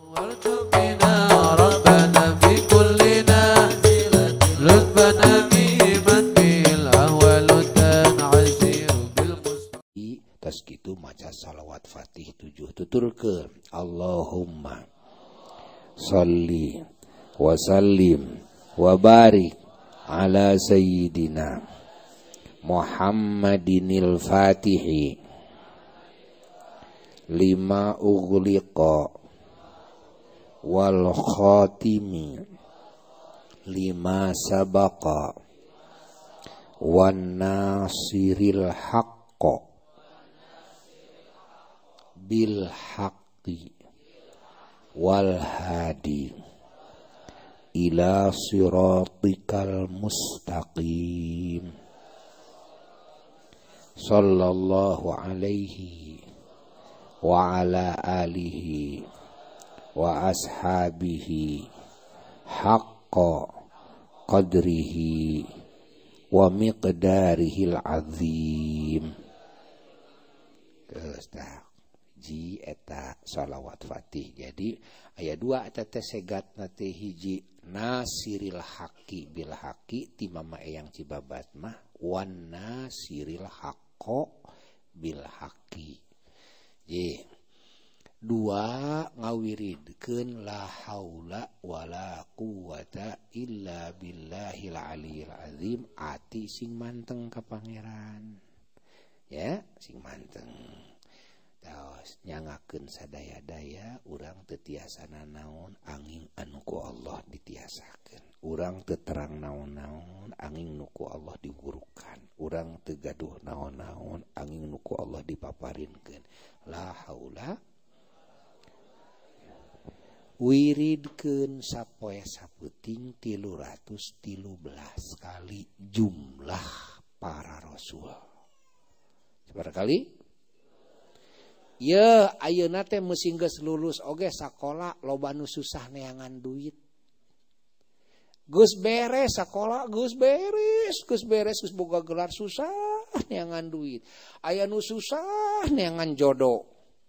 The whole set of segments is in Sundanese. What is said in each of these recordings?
وارزقنا ربنا في كل نازلة لطفا أميما بالأهوال تنعسير بالمصطفى. Tas gitu maca salawat fatih 7 tuturkeun Allahumma sholli wa sallim wa barik ala sayyidina Muhammadinil Fatihi lima ughliqa wal khatimi lima sabaqa wan nasiril haqqa bil haqqi wal hadi ila siratikal mustaqim sallallahu alaihi wa ala alihi wa ashabihi haqqa qadrihi wa miqdarihil azim. Terus ji eta salawat fatih. Jadi aya 2 eta teh segat teh hiji nasiril haqi bil haqi ti mama eyang cibabat mah wan nasiril haqqo bil haqi. Ye 2 ngawiridkeun la haula wala quwata illa billahil aliyil azim ati sing manteng ka pangeran. Ya, sing manteng. Taos nyangakeun sadaya-daya urang teu tiasa nanaon angin anu ku Allah ditiasakeun. Urang teu terang naon-naon angin nu ku Allah diburukan. Urang teu gaduh naon-naon angin nu ku Allah dipaparinkeun. La haula wiridkeun sapoe sapeuting 313 kali jumlah para rasul. Sabar kali? Ya, ayeuna teh meusing geus lulus oge sakola loba nu susah neangan duit. Geus beres sakola, geus beres, geus boga gelar susah neangan duit. Aya nu susah neangan jodoh.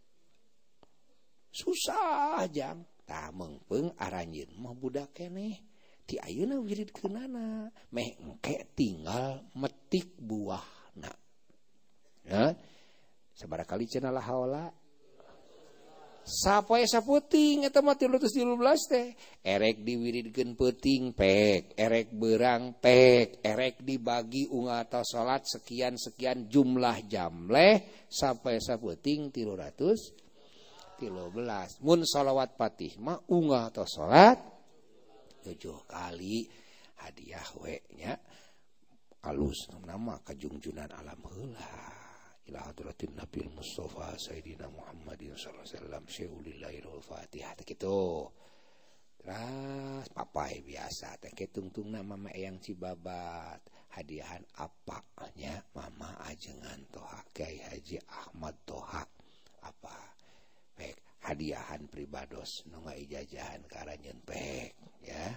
Susah jang. Tah meungpeung aranjeun mah budak keneh. Ti ayeuna wiridkeunana meh engke tinggal metik buahna. Ya. Sabaraha kali cenah la haula sapoe sapeuting eta mah 313 teh erek diwiridkeun peuting pek erek beurang pek erek dibagi ungata salat sekian jumlah jamleh sapoe sapeuting 313 mun shalawat fatih mah ungata salat 7 kali hadiah we nya alus nama kajungjunan alam heula ila hadratin nabil mustafa sayyidina Muhammadin sallallahu alaihi wasallam syai'ulillahi al-fatihah kitu. Terus papai biasa teh tungtungna mama eyang cibabat hadiahan apa nya mama ajengan toha Kiai Haji Ahmad Toha apa pek hadiahan pribados nu ngaijajahan karanjeun pek ya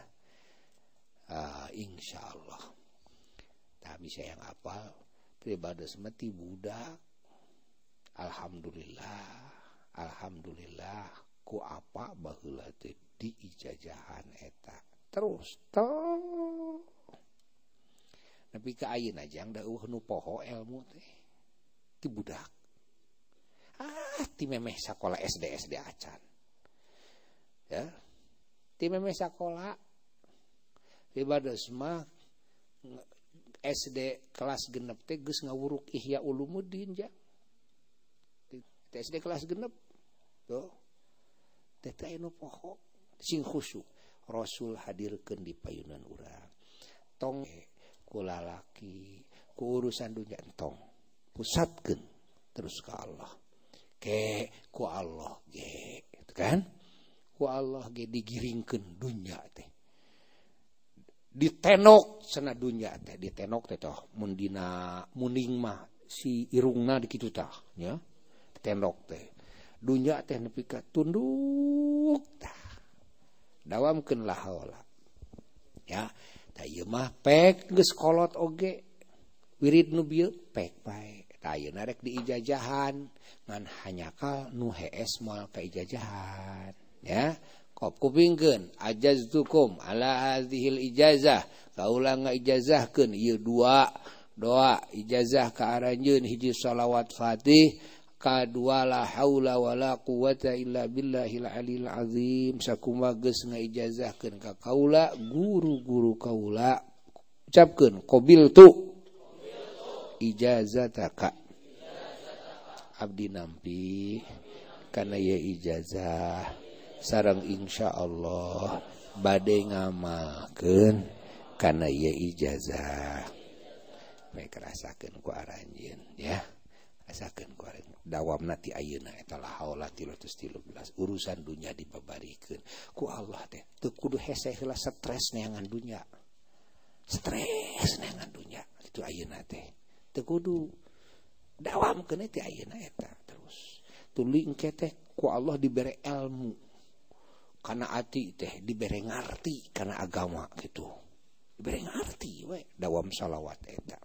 insyaallah tah bisa yang apal pribados mati budak. Alhamdulillah ku apa baheula teh di ijajahan eta. Terus nepi ka ayeuna jang dawuh nu poho ilmu teh ti budak. Ti memeh sakola SD acan. Ya. Ti memeh sakola pribados mah SD kelas genep teh geus ngawuruk Ihya Ulumuddin ja. SD kelas genep. Tuh. Teh teh anu poho sing khusyuk. Rasul hadirkeun di payunan urang. Tong ku lalaki, ku urusan dunya entong. Pusatkeun terus ka Allah. Ke ku Allah ge, gitu kan? Ku Allah ge digiringkeun dunya teh. Ditenok sana dunya teh ditenok teh toh mun dina muning mah si irungna di kitu tah nya ditenok teh dunya teh nepi ka tunduk tah dawamkeun la haula ya tah ieu mah pek geus kolot oge wirid nu bieu pek bae tah ayeuna rek di ijajahan ngan hanyakal nu hees moal ka ijajahan ya kupingkeun ajaztukum ala hadhil ijazah kaula ngaijazahkeun ieu doa ijazah ka aranjeun hiji shalawat fatih kadua la haula wala quwata illa billahil alil azim sakumaha geus ngaijazahkeun ka kaula guru-guru kaula ucapkeun qabiltu ijazataka abdi nampi kana ieu ijazah sareng insyaallah bade ngamalkeun kana ieu ijazah bae rasakeun ku aranjeun ya rasakeun ku aranjeun dawamna ti ayeuna eta la haula 313 urusan dunya dibabarikeun ku Allah teh teu kudu hese heula stres neangan dunya itu ayeuna teh teu kudu dawamkeun ti ayeuna eta terus tuling teh ku Allah dibere ilmu kana ati teh dibere ngarti kana agama gitu dibere ngarti we dawam salawat eta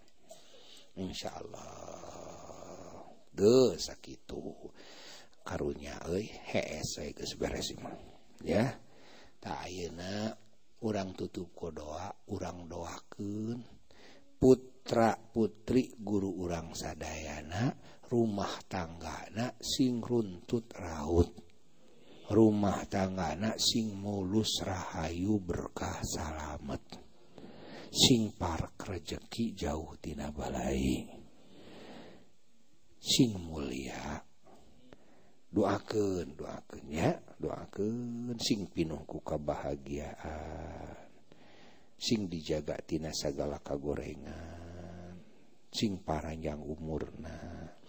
insyaallah geus sakitu karunya euy hees we geus beres mah ya ta ayeuna urang tutup ku doa urang doakeun putra putri guru urang sadayana rumah tanggana sing runtut raut rumah tanggana sing mulus rahayu berkah salamet sing parek rezeki jauh tina balai sing mulia doakeun ya doakeun sing pinuh ku kabahagiaan sing dijaga tina sagala kagorengan sing paranjang umurna